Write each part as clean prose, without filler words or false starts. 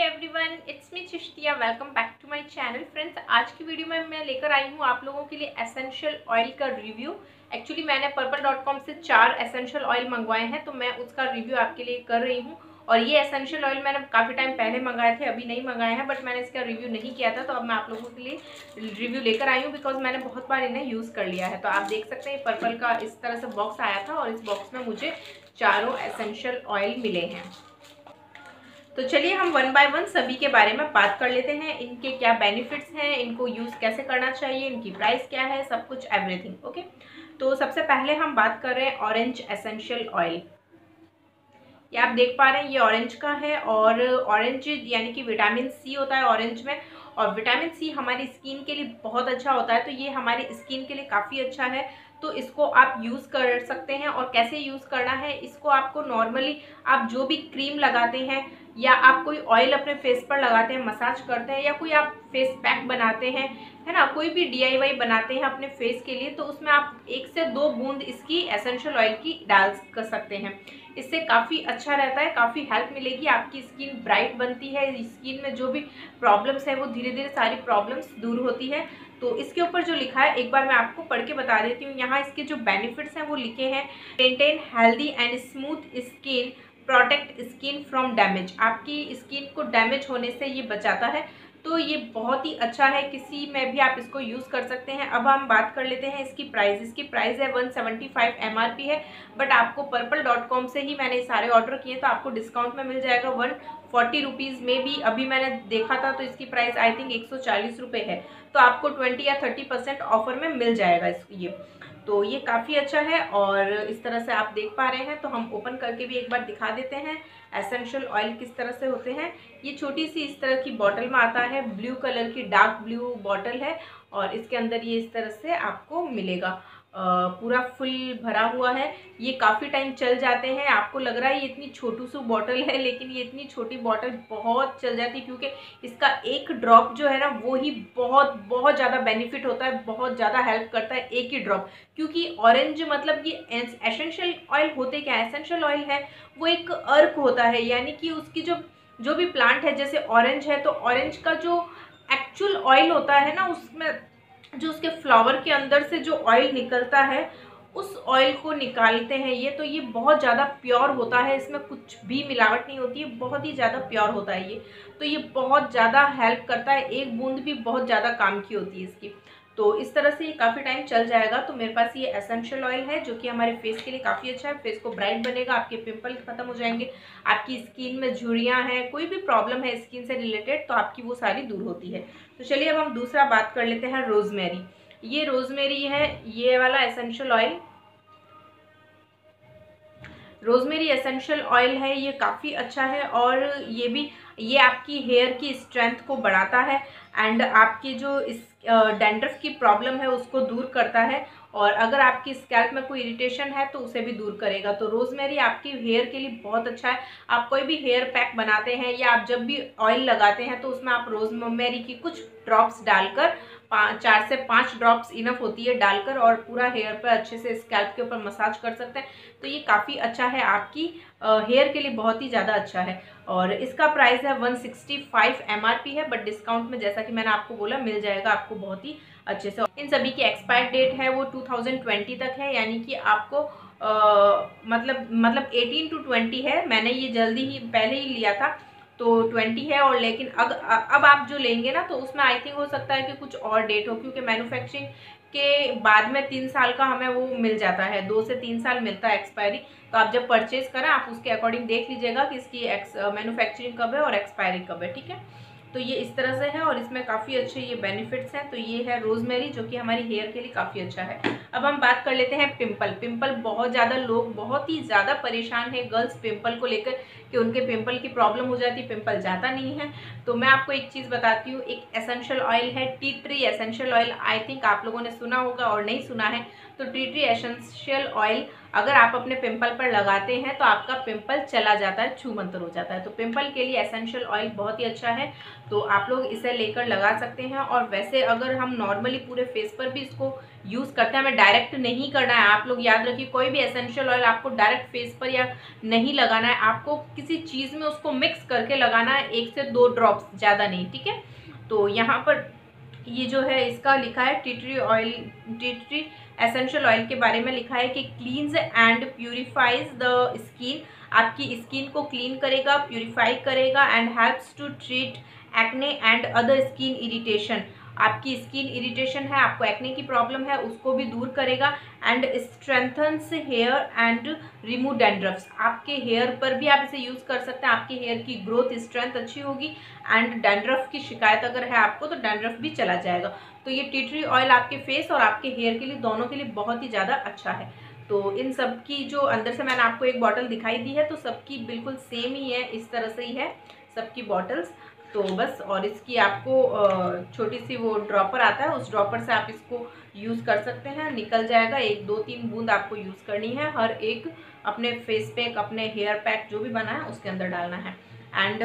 Everyone, it's me Chishtiya. Welcome back to my channel. Friends, आज की video में मैं लेकर आई हूँ आप लोगों के लिए एसेंशियल ऑयल का रिव्यू। एक्चुअली मैंने purple.com से 4 एसेंशियल ऑयल मंगवाए हैं, तो मैं उसका रिव्यू आपके लिए कर रही हूँ। और ये एसेंशियल ऑयल मैंने काफ़ी टाइम पहले मंगाए थे, अभी नहीं मंगाए हैं, बट मैंने इसका रिव्यू नहीं किया था, तो अब मैं आप लोगों के लिए रिव्यू लेकर आई हूँ बिकॉज मैंने बहुत बार इन्हें यूज़ कर लिया है। तो आप देख सकते हैं पर्पल का इस तरह से बॉक्स आया था और इस बॉक्स में मुझे चारों एसेंशियल ऑयल मिले हैं। तो चलिए हम वन बाय वन सभी के बारे में बात कर लेते हैं। इनके क्या बेनिफिट्स हैं, इनको यूज़ कैसे करना चाहिए, इनकी प्राइस क्या है, सब कुछ एवरीथिंग। ओके, तो सबसे पहले हम बात कर रहे हैं ऑरेंज एसेंशियल ऑयल। ये आप देख पा रहे हैं, ये ऑरेंज का है और ऑरेंज यानी कि विटामिन सी होता है ऑरेंज में, और विटामिन सी हमारी स्किन के लिए बहुत अच्छा होता है, तो ये हमारी स्किन के लिए काफ़ी अच्छा है। तो इसको आप यूज़ कर सकते हैं। और कैसे यूज़ करना है इसको, आपको नॉर्मली आप जो भी क्रीम लगाते हैं या आप कोई ऑयल अपने फेस पर लगाते हैं, मसाज करते हैं, या कोई आप फेस पैक बनाते हैं, है ना, कोई भी DIY बनाते हैं अपने फेस के लिए, तो उसमें आप 1 से 2 बूंद इसकी एसेंशियल ऑयल की डाल कर सकते हैं। इससे काफ़ी अच्छा रहता है, काफ़ी हेल्प मिलेगी, आपकी स्किन ब्राइट बनती है, स्किन में जो भी प्रॉब्लम्स है वो धीरे धीरे सारी प्रॉब्लम्स दूर होती है। तो इसके ऊपर जो लिखा है एक बार मैं आपको पढ़ के बता देती हूँ। यहाँ इसके जो बेनिफिट्स हैं वो लिखे हैं। Maintain healthy and smooth skin, protect skin from damage. आपकी स्किन को डैमेज होने से ये बचाता है, तो ये बहुत ही अच्छा है, किसी में भी आप इसको यूज़ कर सकते हैं। अब हम बात कर लेते हैं इसकी प्राइस। इसकी प्राइस है 175 MRP है, बट आपको purple.com से ही मैंने सारे ऑर्डर किए, तो आपको डिस्काउंट में मिल जाएगा 140 रुपीज़ में भी। अभी मैंने देखा था तो इसकी प्राइस आई थिंक 140 रुपये है, तो आपको 20 या 30% ऑफर में मिल जाएगा ये। तो ये काफ़ी अच्छा है और इस तरह से आप देख पा रहे हैं। तो हम ओपन करके भी एक बार दिखा देते हैं एसेंशियल ऑयल किस तरह से होते हैं। ये छोटी सी इस तरह की बॉटल में आता है, ब्लू कलर की डार्क ब्लू बॉटल है, और इसके अंदर ये इस तरह से आपको मिलेगा। पूरा फुल भरा हुआ है। ये काफ़ी टाइम चल जाते हैं। आपको लग रहा है ये इतनी छोटू सी बॉटल है, लेकिन ये इतनी छोटी बॉटल बहुत चल जाती है, क्योंकि इसका एक ड्रॉप जो है ना वो ही बहुत बहुत ज़्यादा बेनिफिट होता है, बहुत ज़्यादा हेल्प करता है एक ही ड्रॉप। क्योंकि ऑरेंज मतलब कि एसेंशियल ऑयल होते क्या, एसेंशियल ऑयल है वो एक अर्क होता है, यानी कि उसकी जो भी प्लांट है, जैसे ऑरेंज है तो ऑरेंज का जो एक्चुअल ऑयल होता है ना, उसमें जो उसके फ्लावर के अंदर से जो ऑयल निकलता है उस ऑयल को निकालते हैं ये। तो ये बहुत ज़्यादा प्योर होता है, इसमें कुछ भी मिलावट नहीं होती है, बहुत ही ज़्यादा प्योर होता है ये। तो ये बहुत ज़्यादा हेल्प करता है, एक बूंद भी बहुत ज़्यादा काम की होती है इसकी। तो इस तरह से ये काफ़ी टाइम चल जाएगा। तो मेरे पास ये एसेंशियल ऑयल है जो कि हमारे फेस के लिए काफ़ी अच्छा है, फेस को ब्राइट बनेगा, आपके पिंपल खत्म हो जाएंगे, आपकी स्किन में झुर्रियाँ हैं, कोई भी प्रॉब्लम है स्किन से रिलेटेड तो आपकी वो सारी दूर होती है। तो चलिए अब हम दूसरा बात कर लेते हैं रोजमेरी। ये रोजमेरी है, ये वाला essential oil rosemary essential oil है, ये काफ़ी अच्छा है। और ये आपकी हेयर की स्ट्रेंथ को बढ़ाता है एंड आपकी जो इस डैंड्रफ की प्रॉब्लम है उसको दूर करता है, और अगर आपकी स्कैल्प में कोई इरिटेशन है तो उसे भी दूर करेगा। तो रोजमेरी आपकी हेयर के लिए बहुत अच्छा है। आप कोई भी हेयर पैक बनाते हैं या आप जब भी ऑयल लगाते हैं तो उसमें आप रोजमेरी की कुछ ड्रॉप्स डालकर 4 से 5 ड्रॉप्स इनफ होती है डालकर, और पूरा हेयर पर अच्छे से स्कैल्प के ऊपर मसाज कर सकते हैं। तो ये काफ़ी अच्छा है, आपकी हेयर के लिए बहुत ही ज़्यादा अच्छा है। और इसका प्राइस है 165 MRP है, बट डिस्काउंट में जैसा कि मैंने आपको बोला मिल जाएगा आपको बहुत ही अच्छे से। इन सभी की एक्सपायर डेट है वो 2020 तक है, यानी कि आपको मतलब 18 to 20 है। मैंने ये जल्दी ही पहले ही लिया था तो 20 है, और लेकिन अब आप जो लेंगे ना तो उसमें आई थिंक हो सकता है कि कुछ और डेट हो, क्योंकि मैन्युफैक्चरिंग के बाद में 3 साल का हमें वो मिल जाता है, 2 से 3 साल मिलता है एक्सपायरी। तो आप जब परचेज करें आप उसके अकॉर्डिंग देख लीजिएगा कि इसकी मैन्युफैक्चरिंग कब है और एक्सपायरी कब है, ठीक है। तो ये इस तरह से है और इसमें काफ़ी अच्छे ये बेनिफिट्स हैं। तो ये है रोजमेरी जो कि हमारी हेयर के लिए काफ़ी अच्छा है। अब हम बात कर लेते हैं पिंपल। बहुत ज़्यादा लोग बहुत ही ज़्यादा परेशान है गर्ल्स पिंपल को लेकर, कि उनके पिंपल की प्रॉब्लम हो जाती है, पिंपल जाता नहीं है। तो मैं आपको एक चीज़ बताती हूँ, एक एसेंशियल ऑयल है tea tree essential oil. I think आप लोगों ने सुना होगा, और नहीं सुना है तो टी ट्री एसेंशियल ऑयल अगर आप अपने पिंपल पर लगाते हैं तो आपका पिंपल चला जाता है, छू मंतर हो जाता है। तो पिंपल के लिए एसेंशियल ऑयल बहुत ही अच्छा है, तो आप लोग इसे लेकर लगा सकते हैं। और वैसे अगर हम नॉर्मली पूरे फेस पर भी इसको यूज़ करते हैं, हमें डायरेक्ट नहीं करना है। आप लोग याद रखिए, कोई भी एसेंशियल ऑयल आपको डायरेक्ट फेस पर या नहीं लगाना है, आपको किसी चीज़ में उसको मिक्स करके लगाना है, 1 से 2 ड्रॉप्स, ज़्यादा नहीं, ठीक है। तो यहाँ पर ये जो है इसका लिखा है टी ट्री एसेंशियल ऑयल के बारे में लिखा है कि cleanses and purifies the skin, आपकी स्किन को क्लीन करेगा, प्यूरिफाई करेगा, and helps to treat acne and other skin irritation. आपकी स्किन इरिटेशन है, आपको एक्ने की प्रॉब्लम है, उसको भी दूर करेगा, and strengthens hair and remove dandruffs. आपके हेयर पर भी आप इसे यूज़ कर सकते हैं, आपके हेयर की ग्रोथ स्ट्रेंथ अच्छी होगी, एंड डैंड्रफ की शिकायत अगर है आपको तो डैंड्रफ भी चला जाएगा। तो ये टी ट्री ऑयल आपके फेस और आपके हेयर के लिए, दोनों के लिए बहुत ही ज़्यादा अच्छा है। तो इन सब की जो अंदर से मैंने आपको एक बॉटल दिखाई दी है, तो सबकी बिल्कुल सेम ही है, इस तरह से ही है सबकी बॉटल्स। तो बस, और इसकी आपको छोटी सी वो ड्रॉपर आता है, उस ड्रॉपर से आप इसको यूज़ कर सकते हैं, निकल जाएगा। 1 2 3 बूंद आपको यूज़ करनी है, हर एक अपने फेस पैक, अपने हेयर पैक जो भी बना है उसके अंदर डालना है। एंड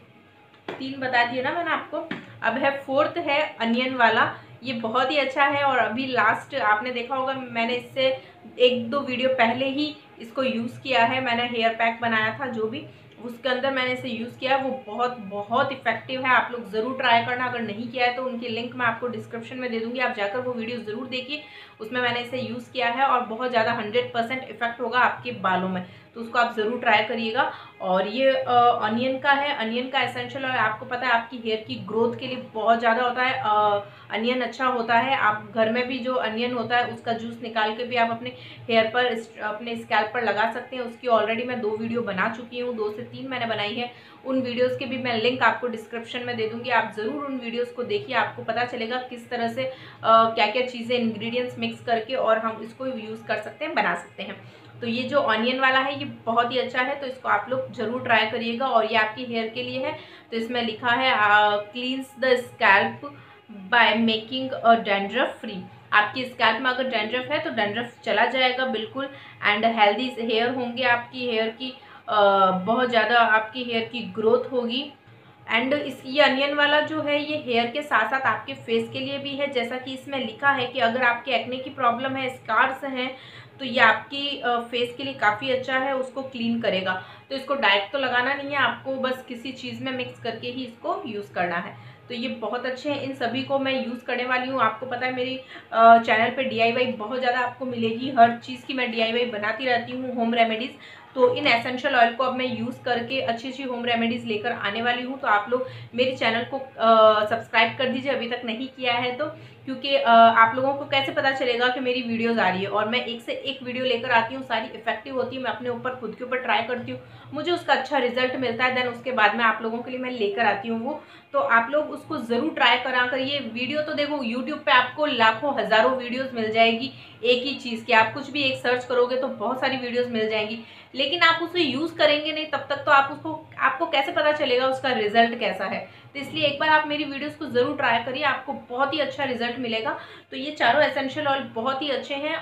3 बता दिए ना मैंने आपको। अब है 4th है अनियन वाला। ये बहुत ही अच्छा है, और अभी लास्ट आपने देखा होगा, मैंने इससे 1 2 वीडियो पहले ही इसको यूज़ किया है। मैंने हेयर पैक बनाया था जो भी, उसके अंदर मैंने इसे यूज़ किया है, वो बहुत बहुत इफेक्टिव है। आप लोग ज़रूर ट्राई करना, अगर नहीं किया है तो उनकी लिंक मैं आपको डिस्क्रिप्शन में दे दूँगी, आप जाकर वो वीडियो ज़रूर देखिए, उसमें मैंने इसे यूज़ किया है, और बहुत ज़्यादा 100% इफेक्ट होगा आपके बालों में, तो उसको आप ज़रूर ट्राई करिएगा। और ये अनियन का है, अनियन का एसेंशियल ऑयल, आपको पता है आपकी हेयर की ग्रोथ के लिए बहुत ज़्यादा होता है, अनियन अच्छा होता है। आप घर में भी जो अनियन होता है उसका जूस निकाल के भी आप अपने हेयर पर, अपने स्कैल्प पर लगा सकते हैं। उसकी ऑलरेडी मैं 2 वीडियो बना चुकी हूँ, 2 से 3 मैंने बनाई है। उन वीडियोस के भी मैं लिंक आपको डिस्क्रिप्शन में दे दूँगी, आप ज़रूर उन वीडियोस को देखिए, आपको पता चलेगा किस तरह से क्या क्या चीज़ें, इंग्रेडिएंट्स मिक्स करके और हम इसको यूज़ कर सकते हैं, बना सकते हैं। तो ये जो ऑनियन वाला है ये बहुत ही अच्छा है, तो इसको आप लोग ज़रूर ट्राई करिएगा, और ये आपकी हेयर के लिए है। तो इसमें लिखा है cleanses the scalp by making a dandruff free. आपकी स्कैल्प में अगर डैंड्रफ है तो डैंड्रफ चला जाएगा बिल्कुल, एंड हेल्दी हेयर होंगे, आपकी हेयर की बहुत ज़्यादा आपकी हेयर की ग्रोथ होगी। एंड ये अनियन वाला जो है ये हेयर के साथ साथ आपके फेस के लिए भी है, जैसा कि इसमें लिखा है कि अगर आपके एक्ने की प्रॉब्लम है, स्कार्स हैं, तो ये आपकी फेस के लिए काफ़ी अच्छा है, उसको क्लीन करेगा। तो इसको डायरेक्ट तो लगाना नहीं है आपको, बस किसी चीज़ में मिक्स करके ही इसको यूज़ करना है। तो ये बहुत अच्छे हैं, इन सभी को मैं यूज़ करने वाली हूँ। आपको पता है मेरी चैनल पे DIY बहुत ज़्यादा आपको मिलेगी, हर चीज़ की मैं DIY बनाती रहती हूँ, होम रेमेडीज़। तो इन एसेंशियल ऑयल को अब मैं यूज़ करके अच्छी अच्छी होम रेमेडीज़ लेकर आने वाली हूँ। तो आप लोग मेरे चैनल को सब्सक्राइब कर दीजिए अभी तक नहीं किया है तो, क्योंकि आप लोगों को कैसे पता चलेगा कि मेरी वीडियोस आ रही है, और मैं एक से एक वीडियो लेकर आती हूँ, सारी इफेक्टिव होती है, मैं अपने ऊपर खुद के ऊपर ट्राई करती हूँ, मुझे उसका अच्छा रिजल्ट मिलता है, देन उसके बाद में आप लोगों के लिए मैं लेकर आती हूँ वो। तो आप लोग उसको ज़रूर ट्राई करा करिए। वीडियो तो देखो यूट्यूब पे आपको लाखों हज़ारों वीडियोस मिल जाएगी एक ही चीज़ की, आप कुछ भी एक सर्च करोगे तो बहुत सारी वीडियोस मिल जाएंगी, लेकिन आप उसे यूज़ करेंगे नहीं तब तक तो आपको कैसे पता चलेगा उसका रिजल्ट कैसा है। तो इसलिए एक बार आप मेरी वीडियोस को ज़रूर ट्राई करिए, आपको बहुत ही अच्छा रिजल्ट मिलेगा। तो ये चारों एसेंशियल ऑयल बहुत ही अच्छे हैं,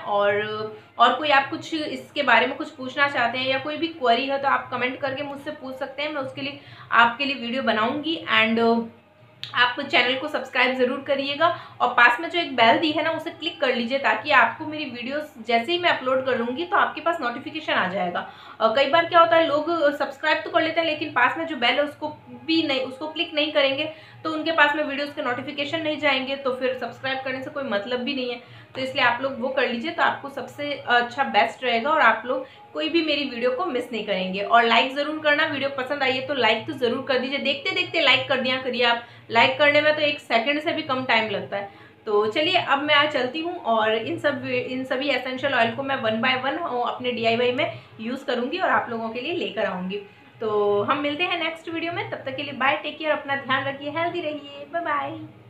और कोई आप कुछ इसके बारे में कुछ पूछना चाहते हैं या कोई भी क्वेरी है तो आप कमेंट करके मुझसे पूछ सकते हैं, मैं उसके लिए आपके लिए वीडियो बनाऊंगी। एंड आप चैनल को सब्सक्राइब जरूर करिएगा, और पास में जो एक बेल दी है ना उसे क्लिक कर लीजिए, ताकि आपको मेरी वीडियोस जैसे ही मैं अपलोड करूंगी तो आपके पास नोटिफिकेशन आ जाएगा। कई बार क्या होता है, लोग सब्सक्राइब तो कर लेते हैं लेकिन पास में जो बेल है उसको क्लिक नहीं करेंगे, तो उनके पास में वीडियोस के नोटिफिकेशन नहीं जाएंगे, तो फिर सब्सक्राइब करने से कोई मतलब भी नहीं है। तो इसलिए आप लोग वो कर लीजिए, तो आपको सबसे अच्छा बेस्ट रहेगा, और आप लोग कोई भी मेरी वीडियो को मिस नहीं करेंगे। और लाइक ज़रूर करना, वीडियो पसंद आई है तो लाइक तो ज़रूर कर दीजिए, देखते देखते लाइक कर दिया करिए, आप लाइक करने में तो 1 सेकंड से भी कम टाइम लगता है। तो चलिए अब मैं आज चलती हूँ, और इन सभी एसेंशियल ऑयल को मैं 1 बाय 1 अपने DIY में यूज़ करूँगी और आप लोगों के लिए लेकर आऊँगी। तो हम मिलते हैं नेक्स्ट वीडियो में, तब तक के लिए बाय, टेक केयर, अपना ध्यान रखिए, हेल्दी रहिए, बाय बाय।